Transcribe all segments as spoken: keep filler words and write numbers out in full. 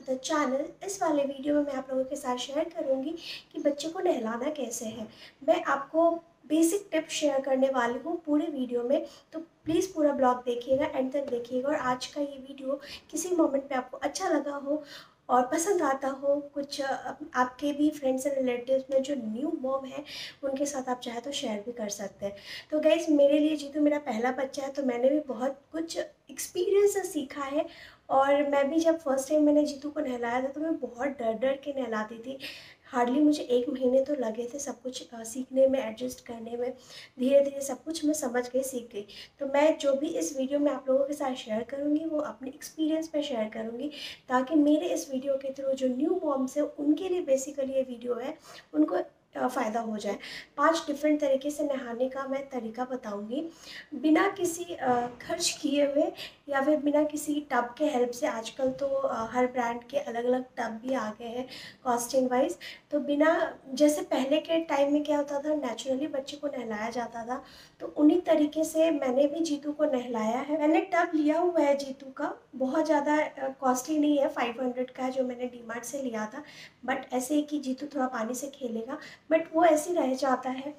The channel. इस वाले video में मैं आप लोगों के साथ शेयर करूंगी कि बच्चे को नहलाना कैसे है। मैं आपको बेसिक टिप्स शेयर करने वाली हूँ पूरे वीडियो में, तो प्लीज़ पूरा ब्लॉग देखिएगा, एंड तक देखिएगा। और आज का ये वीडियो किसी मोमेंट पे आपको अच्छा लगा हो और पसंद आता हो, कुछ आपके भी फ्रेंड्स एंड रिलेटिव्स में जो न्यू मॉम है उनके साथ आप चाहे तो शेयर भी कर सकते हैं। तो गाइज, मेरे लिए जीतू मेरा पहला बच्चा है, तो मैंने भी बहुत कुछ एक्सपीरियंस से सीखा है। और मैं भी जब फर्स्ट टाइम मैंने जीतू को नहलाया था तो मैं बहुत डर डर के नहलाती थी। हार्डली मुझे एक महीने तो लगे थे सब कुछ सीखने में, एडजस्ट करने में। धीरे धीरे सब कुछ मैं समझ गई, सीख गई। तो मैं जो भी इस वीडियो में आप लोगों के साथ शेयर करूँगी वो अपने एक्सपीरियंस पे शेयर करूँगी, ताकि मेरे इस वीडियो के थ्रू जो न्यू मॉम्स है उनके लिए बेसिकली ये वीडियो है, उनको फ़ायदा हो जाए। पांच डिफरेंट तरीके से नहाने का मैं तरीका बताऊंगी, बिना किसी खर्च किए हुए या फिर बिना किसी टब के हेल्प से। आजकल तो हर ब्रांड के अलग अलग टब भी आ गए हैं कॉस्टिंग वाइज। तो बिना, जैसे पहले के टाइम में क्या होता था, नेचुरली बच्चे को नहलाया जाता था, तो उन्हीं तरीके से मैंने भी जीतू को नहलाया है। मैंने टब लिया हुआ है जीतू का, बहुत ज़्यादा कॉस्टली नहीं है, फाइव हंड्रेड का है जो मैंने डी मार्ट से लिया था। बट ऐसे ही कि जीतू थोड़ा पानी से खेलेगा, बट वो ऐसे रह जाता है।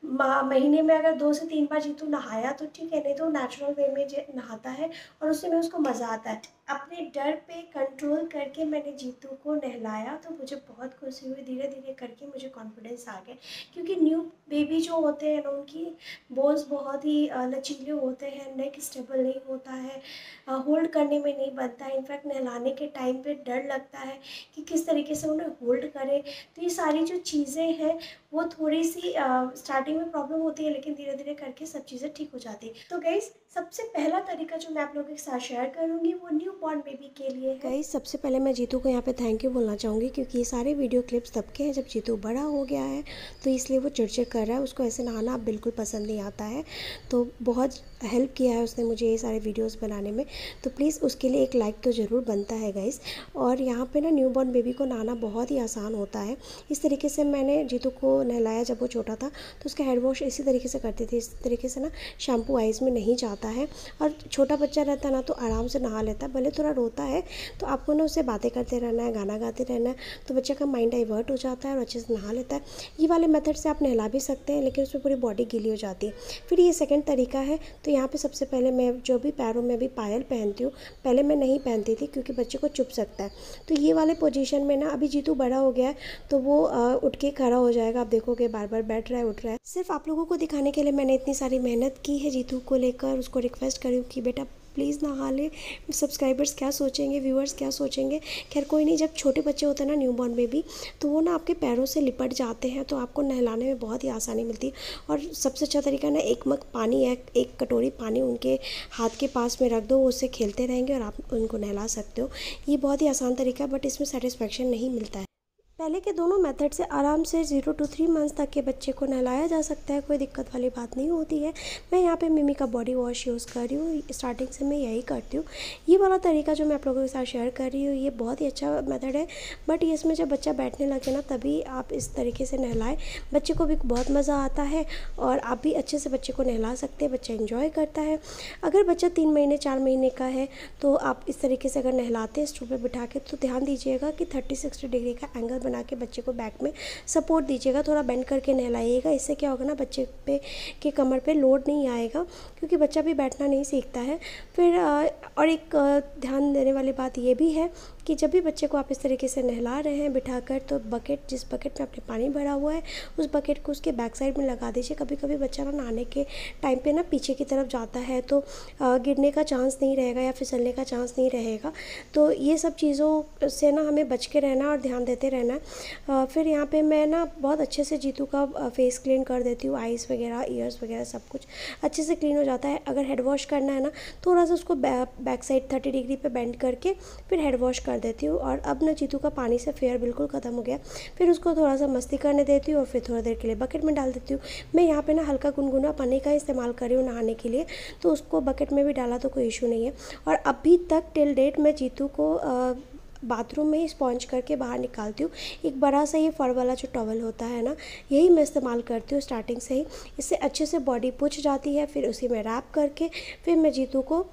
महीने में अगर दो से तीन बार जीतू नहाया तो ठीक है, नहीं तो नेचुरल वे में नहाता है और उसी में उसको मज़ा आता है। अपने डर पे कंट्रोल करके मैंने जीतू को नहलाया तो मुझे बहुत खुशी हुई। धीरे धीरे करके मुझे कॉन्फिडेंस आ गया, क्योंकि न्यू बेबी जो होते हैं ना, उनकी बोन्स बहुत ही लचीले होते हैं, नेक स्टेबल नहीं होता है, होल्ड करने में नहीं बनता है। इनफैक्ट नहलाने के टाइम पे डर लगता है कि किस तरीके से उन्हें होल्ड करें। तो ये सारी जो चीज़ें हैं वो थोड़ी सी स्टार्टिंग में प्रॉब्लम होती है, लेकिन धीरे धीरे करके सब चीज़ें ठीक हो जाती है। तो गाइस, सबसे पहला तरीका जो मैं आप लोगों के साथ शेयर करूंगी वो न्यू बॉर्न बेबी के लिए है। गाइस, सबसे पहले मैं जीतू को यहाँ पे थैंक यू बोलना चाहूँगी, क्योंकि ये सारे वीडियो क्लिप्स तब के हैं जब जीतू बड़ा हो गया है, तो इसलिए वो चिड़चिड़ कर रहा है, उसको ऐसे नहाना बिल्कुल पसंद नहीं आता है। तो बहुत हेल्प किया है उसने मुझे ये सारे वीडियोस बनाने में, तो प्लीज़ उसके लिए एक लाइक तो ज़रूर बनता है गाइस। और यहाँ पे ना न्यू बॉर्न बेबी को नहाना बहुत ही आसान होता है। इस तरीके से मैंने जीतू को नहलाया जब वो छोटा था, तो उसका हेड वॉश इसी तरीके से करती थी। इस तरीके से ना शैम्पू आइज़ में नहीं जाता है, और छोटा बच्चा रहता है ना तो आराम से नहा लेता है। भले थोड़ा रोता है तो आपको ना उससे बातें करते रहना है, गाना गाते रहना है, तो बच्चे का माइंड डाइवर्ट हो जाता है और अच्छे से नहा लेता है। ये वाले मेथड से आप नहला भी सकते हैं, लेकिन उसमें पूरी बॉडी गीली हो जाती है। फिर ये सेकंड तरीका है। तो यहाँ पे सबसे पहले मैं जो भी पैरों में भी पायल पहनती हूँ, पहले मैं नहीं पहनती थी क्योंकि बच्चे को चुभ सकता है। तो ये वाले पोजीशन में ना, अभी जीतू बड़ा हो गया है तो वो उठ के खड़ा हो जाएगा, आप देखोगे बार बार बैठ रहा है, उठ रहा है। सिर्फ आप लोगों को दिखाने के लिए मैंने इतनी सारी मेहनत की है जीतू को लेकर। उसको रिक्वेस्ट करी कि बेटा प्लीज़ नहा ले, सब्सक्राइबर्स क्या सोचेंगे, व्यूअर्स क्या सोचेंगे। खैर कोई नहीं, जब छोटे बच्चे होते हैं ना न्यू बॉर्न बेबी, तो वो ना आपके पैरों से लिपट जाते हैं, तो आपको नहलाने में बहुत ही आसानी मिलती है। और सबसे अच्छा तरीका ना, एक मग पानी या एक कटोरी पानी उनके हाथ के पास में रख दो, वो उससे खेलते रहेंगे और आप उनको नहला सकते हो। ये बहुत ही आसान तरीका है, बट इसमें सेटिस्फेक्शन नहीं मिलता है। पहले के दोनों मेथड से आराम से ज़ीरो टू थ्री मंथ्स तक के बच्चे को नहलाया जा सकता है, कोई दिक्कत वाली बात नहीं होती है। मैं यहाँ पे मिमी का बॉडी वॉश यूज़ कर रही हूँ, स्टार्टिंग से मैं यही करती हूँ। ये वाला तरीका जो मैं आप लोगों के साथ शेयर कर रही हूँ ये बहुत ही अच्छा मेथड है, बट इसमें जब बच्चा बैठने लगे ना तभी आप इस तरीके से नहलाएं। बच्चे को भी बहुत मज़ा आता है और आप भी अच्छे से बच्चे को नहला सकते हैं, बच्चा इन्जॉय करता है। अगर बच्चा तीन महीने चार महीने का है तो आप इस तरीके से अगर नहलाते हैं स्टूल पर बिठा के, तो ध्यान दीजिएगा कि थर्टी सिक्सटी डिग्री का एंगल बना के बच्चे को बैक में सपोर्ट दीजिएगा, थोड़ा बेंड करके नहलाइएगा। इससे क्या होगा ना, बच्चे पे के कमर पे लोड नहीं आएगा, क्योंकि बच्चा भी बैठना नहीं सीखता है। फिर और एक ध्यान देने वाली बात ये भी है कि जब भी बच्चे को आप इस तरीके से नहला रहे हैं बिठाकर, तो बकेट, जिस बकेट में आपने पानी भरा हुआ है उस बकेट को उसके बैक साइड में लगा दीजिए। कभी कभी बच्चा ना नहाने के टाइम पे ना पीछे की तरफ जाता है, तो गिरने का चांस नहीं रहेगा या फिसलने का चांस नहीं रहेगा। तो ये सब चीज़ों से ना हमें बच के रहना और ध्यान देते रहना। फिर यहाँ पे मैं ना बहुत अच्छे से जीतू का फेस क्लीन कर देती हूँ, आइज़ वगैरह, ईयर्स वगैरह सब कुछ अच्छे से क्लीन हो जाता है। अगर हेड वॉश करना है ना, थोड़ा सा उसको बैक साइड थर्टी डिग्री पे बेंड करके फिर हेड वॉश कर देती हूँ। और अब ना जीतू का पानी से फेयर बिल्कुल ख़त्म हो गया। फिर उसको थोड़ा सा मस्ती करने देती हूँ और फिर थोड़ा देर के लिए बकेट में डाल देती हूँ। मैं यहाँ पे ना हल्का गुनगुना पानी का इस्तेमाल कर रही हूँ नहाने के लिए, तो उसको बकेट में भी डाला तो कोई इशू नहीं है। और अभी तक टिल डेट मैं जीतू को आ, बाथरूम में ही स्पॉन्ज करके बाहर निकालती हूँ। एक बड़ा सा ये फर वाला जो टॉवल होता है ना, यही मैं इस्तेमाल करती हूँ स्टार्टिंग से ही। इससे अच्छे से बॉडी पुछ जाती है। फिर उसी में रैप करके फिर मैं जीतू को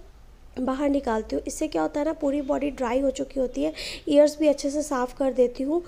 बाहर निकालती हूँ। इससे क्या होता है ना, पूरी बॉडी ड्राई हो चुकी होती है, ईयर्स भी अच्छे से साफ़ कर देती हूँ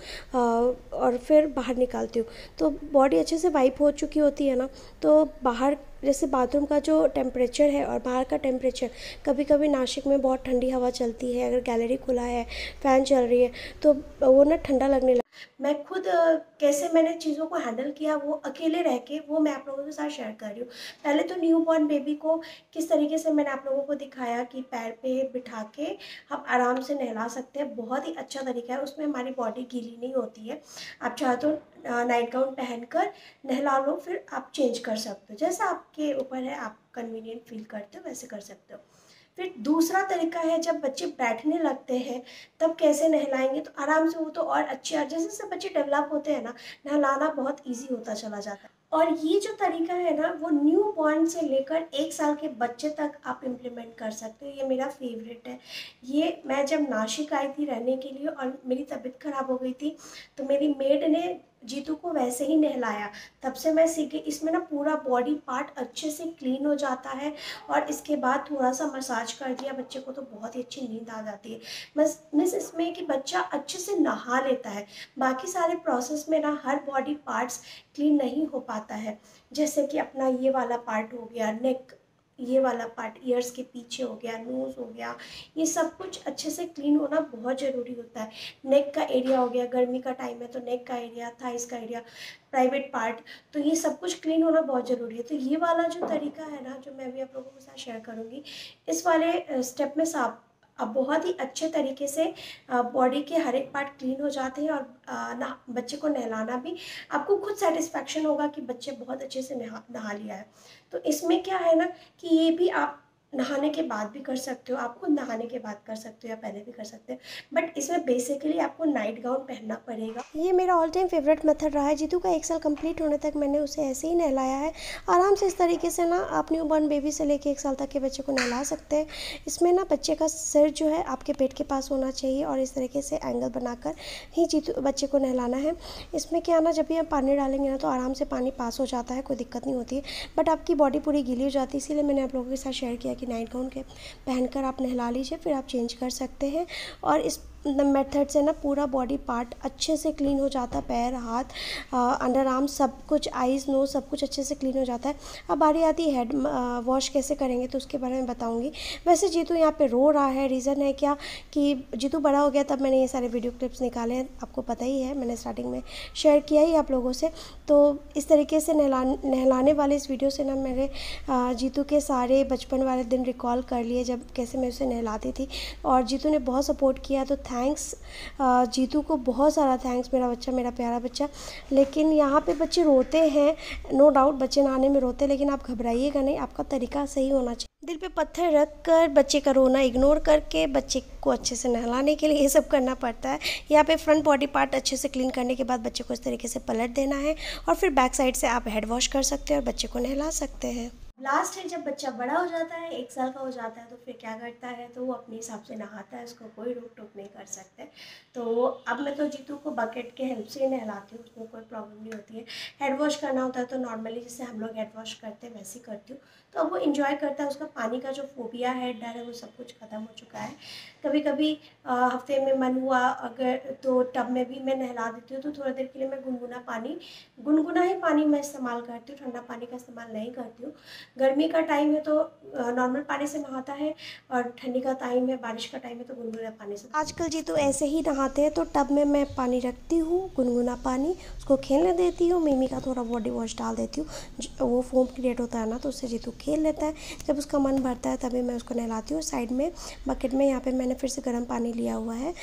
और फिर बाहर निकालती हूँ। तो बॉडी अच्छे से वाइप हो चुकी होती है ना, तो बाहर जैसे बाथरूम का जो टेम्परेचर है और बाहर का टेम्परेचर, कभी कभी नासिक में बहुत ठंडी हवा चलती है, अगर गैलरी खुला है, फ़ैन चल रही है, तो वो ना ठंडा लगने लग मैं खुद अ, कैसे मैंने चीज़ों को हैंडल किया वो अकेले रह के, वो मैं आप लोगों के साथ शेयर कर रही हूँ। पहले तो न्यू बॉर्न बेबी को किस तरीके से मैंने आप लोगों को दिखाया कि पैर पे बिठा के हम आराम से नहला सकते हैं। बहुत ही अच्छा तरीका है, उसमें हमारी बॉडी गीली नहीं होती है। आप चाहे तो नाइट गाउन पहनकर नहला लो, फिर आप चेंज कर सकते हो, जैसा आपके ऊपर है, आप कन्वीनियंट फील करते हो वैसे कर सकते हो। फिर दूसरा तरीका है, जब बच्चे बैठने लगते हैं तब कैसे नहलाएंगे, तो आराम से वो तो और अच्छे, जैसे जैसे बच्चे डेवलप होते हैं ना, नहलाना बहुत इजी होता चला जाता है। और ये जो तरीका है ना, वो न्यू बॉर्न से लेकर एक साल के बच्चे तक आप इम्प्लीमेंट कर सकते हो। ये मेरा फेवरेट है। ये मैं जब नासिक आई थी रहने के लिए और मेरी तबीयत ख़राब हो गई थी, तो मेरी मेड ने जीतू को वैसे ही नहलाया, तब से मैं सीख गई। इसमें ना पूरा बॉडी पार्ट अच्छे से क्लीन हो जाता है और इसके बाद थोड़ा सा मसाज कर दिया बच्चे को, तो बहुत ही अच्छी नींद आ जाती है। बस मिस इसमें कि बच्चा अच्छे से नहा लेता है, बाकी सारे प्रोसेस में ना हर बॉडी पार्ट्स क्लीन नहीं हो पाता है। जैसे कि अपना ये वाला पार्ट हो गया, नेक, ये वाला पार्ट ईयर्स के पीछे हो गया, नोज़ हो गया, ये सब कुछ अच्छे से क्लीन होना बहुत ज़रूरी होता है। नेक का एरिया हो गया, गर्मी का टाइम है तो नेक का एरिया, थाइस का एरिया, प्राइवेट पार्ट, तो ये सब कुछ क्लीन होना बहुत ज़रूरी है। तो ये वाला जो तरीका है ना, जो मैं भी आप लोगों के साथ शेयर करूँगी, इस वाले स्टेप में साफ अब बहुत ही अच्छे तरीके से बॉडी के हर एक पार्ट क्लीन हो जाते हैं। और ना बच्चे को नहलाना भी आपको खुद सेटिस्फैक्शन होगा कि बच्चे बहुत अच्छे से नहा नहा लिया है। तो इसमें क्या है ना कि ये भी आप नहाने के बाद भी कर सकते हो, आप खुद नहाने के बाद कर सकते हो या पहले भी कर सकते हो, बट इसमें बेसिकली आपको नाइट गाउन पहनना पड़ेगा। ये मेरा ऑल टाइम फेवरेट मेथड रहा है। जीतू का एक साल कंप्लीट होने तक मैंने उसे ऐसे ही नहलाया है। आराम से इस तरीके से ना आप न्यू बॉर्न बेबी से लेके एक साल तक के बच्चे को नहला सकते हैं। इसमें ना बच्चे का सिर जो है आपके पेट के पास होना चाहिए और इस तरीके से एंगल बनाकर ही जीतू बच्चे को नहलाना है। इसमें क्या ना, जब भी आप पानी डालेंगे ना तो आराम से पानी पास हो जाता है, कोई दिक्कत नहीं होती है, बट आपकी बॉडी पूरी गीली हो जाती है। इसीलिए मैंने आप लोगों के साथ शेयर किया कि नाइट गाउन के पहनकर आप नहला लीजिए, फिर आप चेंज कर सकते हैं। और इस मेथड से ना पूरा बॉडी पार्ट अच्छे से क्लीन हो जाता है, पैर, हाथ, अंडर आर्म, सब कुछ, आईज, नोज, सब कुछ अच्छे से क्लीन हो जाता है। अब बारी आती है हेड वॉश कैसे करेंगे, तो उसके बारे में बताऊंगी। वैसे जीतू यहाँ पे रो रहा है, रीज़न है क्या कि जीतू बड़ा हो गया, तब मैंने ये सारे वीडियो क्लिप्स निकाले हैं, आपको पता ही है, मैंने स्टार्टिंग में शेयर किया ही आप लोगों से। तो इस तरीके से नहला नहलाने वाले इस वीडियो से ना मेरे जीतू के सारे बचपन वाले दिन रिकॉल कर लिए, जब कैसे मैं उसे नहलाती थी। और जीतू ने बहुत सपोर्ट किया, तो थैंक्स जीतू को, बहुत सारा थैंक्स, मेरा बच्चा, मेरा प्यारा बच्चा। लेकिन यहाँ पे बच्चे रोते हैं, नो डाउट बच्चे नहाने में रोते हैं, लेकिन आप घबराइएगा नहीं, आपका तरीका सही होना चाहिए। दिल पे पत्थर रख कर बच्चे का रोना इग्नोर करके बच्चे को अच्छे से नहलाने के लिए ये सब करना पड़ता है। यहाँ पे फ्रंट बॉडी पार्ट अच्छे से क्लीन करने के बाद बच्चे को इस तरीके से पलट देना है और फिर बैक साइड से आप हेड वॉश कर सकते हैं और बच्चे को नहला सकते हैं। लास्ट है, जब बच्चा बड़ा हो जाता है, एक साल का हो जाता है, तो फिर क्या करता है, तो वो अपने हिसाब से नहाता है, उसको कोई रोक टोक नहीं कर सकते। तो अब मैं तो जीतू को बकेट के हेल्प से ही नहलाती हूँ, उसमें कोई प्रॉब्लम नहीं होती है। हेड वॉश करना होता है तो नॉर्मली जैसे हम लोग हेड वॉश करते हैं वैसे ही करती हूँ, तो अब वो इन्जॉय करता है। उसका पानी का जो फोबिया है, डर है, वो सब कुछ ख़त्म हो चुका है। कभी कभी हफ्ते में मन हुआ अगर, तो टब में भी मैं नहला देती हूँ, तो थोड़ी देर के लिए मैं गुनगुना पानी गुनगुना ही पानी मैं इस्तेमाल करती हूँ, ठंडा पानी का इस्तेमाल नहीं करती हूँ। गर्मी का टाइम है तो नॉर्मल पानी से नहाता है, और ठंडी का टाइम है, बारिश का टाइम है, तो गुनगुना पानी से। आजकल जी तो ऐसे ही नहाते हैं, तो टब में मैं पानी रखती हूँ, गुनगुना पानी, उसको खेलने देती हूँ, मिमी का थोड़ा बॉडी वॉश डाल देती हूँ, वो फोम क्रिएट होता है ना, तो उससे जीतू खेल लेता है। जब उसका मन भरता है तभी मैं उसको नहलाती हूँ। साइड में बकेट में यहाँ पे मैंने फिर से गर्म पानी लिया हुआ है।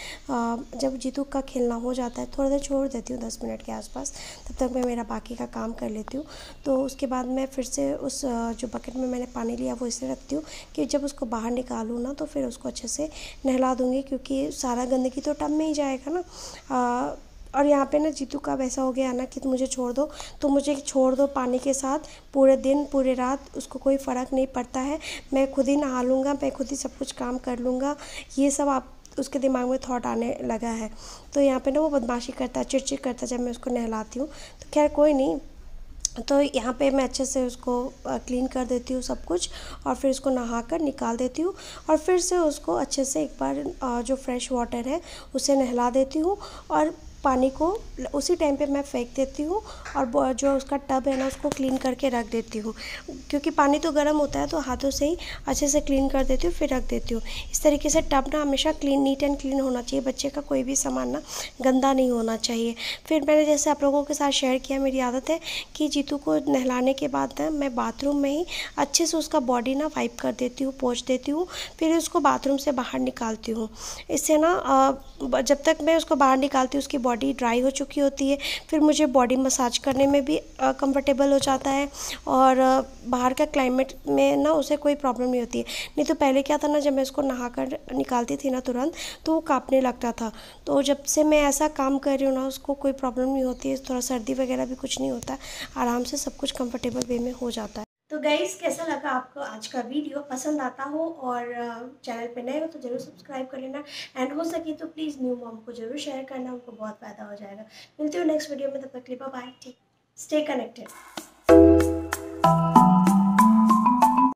जब जीतू का खेलना हो जाता है, थोड़ा देर छोड़ देती हूँ, दस मिनट के आसपास, तब तक मैं मेरा बाकी का काम कर लेती हूँ। तो उसके बाद मैं फिर से उस जो बकेट में मैंने पानी लिया वो इसलिए रखती हूँ कि जब उसको बाहर निकालूँ ना, तो फिर उसको अच्छे से नहला दूँगी, क्योंकि सारा गंदगी तो टब में ही जाएगा ना। आ, और यहाँ पे ना जीतू का वैसा हो गया ना कि मुझे छोड़ दो तो मुझे छोड़ दो पानी के साथ, पूरे दिन पूरे रात, उसको कोई फ़र्क नहीं पड़ता है। मैं खुद ही नहा लूँगा, मैं खुद ही सब कुछ काम कर लूँगा, ये सब आप उसके दिमाग में थॉट आने लगा है। तो यहाँ पे ना वो बदमाशी करता है, चिड़चिड़ करता है जब मैं उसको नहलाती हूँ। तो खैर कोई नहीं, तो यहाँ पे मैं अच्छे से उसको क्लीन कर देती हूँ सब कुछ, और फिर उसको नहाकर निकाल देती हूँ, और फिर से उसको अच्छे से एक बार जो फ्रेश वाटर है उसे नहला देती हूँ, और पानी को उसी टाइम पे मैं फेंक देती हूँ, और जो उसका टब है ना उसको क्लीन करके रख देती हूँ, क्योंकि पानी तो गर्म होता है तो हाथों से ही अच्छे से क्लीन कर देती हूँ, फिर रख देती हूँ। इस तरीके से टब ना हमेशा क्लीन, नीट एंड क्लीन होना चाहिए, बच्चे का कोई भी सामान ना गंदा नहीं होना चाहिए। फिर मैंने जैसे आप लोगों के साथ शेयर किया, मेरी आदत है कि जीतू को नहलाने के बाद ना मैं बाथरूम में ही अच्छे से उसका बॉडी ना वाइप कर देती हूँ, पोंछ देती हूँ, फिर उसको बाथरूम से बाहर निकालती हूँ। इससे ना जब तक मैं उसको बाहर निकालती हूँ उसकी बॉडी ड्राई हो चुकी होती है, फिर मुझे बॉडी मसाज करने में भी कंफर्टेबल हो जाता है, और बाहर का क्लाइमेट में ना उसे कोई प्रॉब्लम नहीं होती है। नहीं तो पहले क्या था ना, जब मैं उसको नहा कर निकालती थी ना तुरंत, तो वो काँपने लगता था। तो जब से मैं ऐसा काम कर रही हूँ ना, उसको कोई प्रॉब्लम नहीं होती है, थोड़ा सर्दी वगैरह भी कुछ नहीं होता, आराम से सब कुछ कंफर्टेबल वे में हो जाता है। तो गाइस, कैसा लगा आपको आज का वीडियो? पसंद आता हो और चैनल पे नए हो तो ज़रूर सब्सक्राइब कर लेना, एंड हो सके तो प्लीज़ न्यू मॉम को ज़रूर शेयर करना, उनको बहुत फ़ायदा हो जाएगा। मिलती हूँ नेक्स्ट वीडियो में, तब तक के लिए bye bye, take stay connected.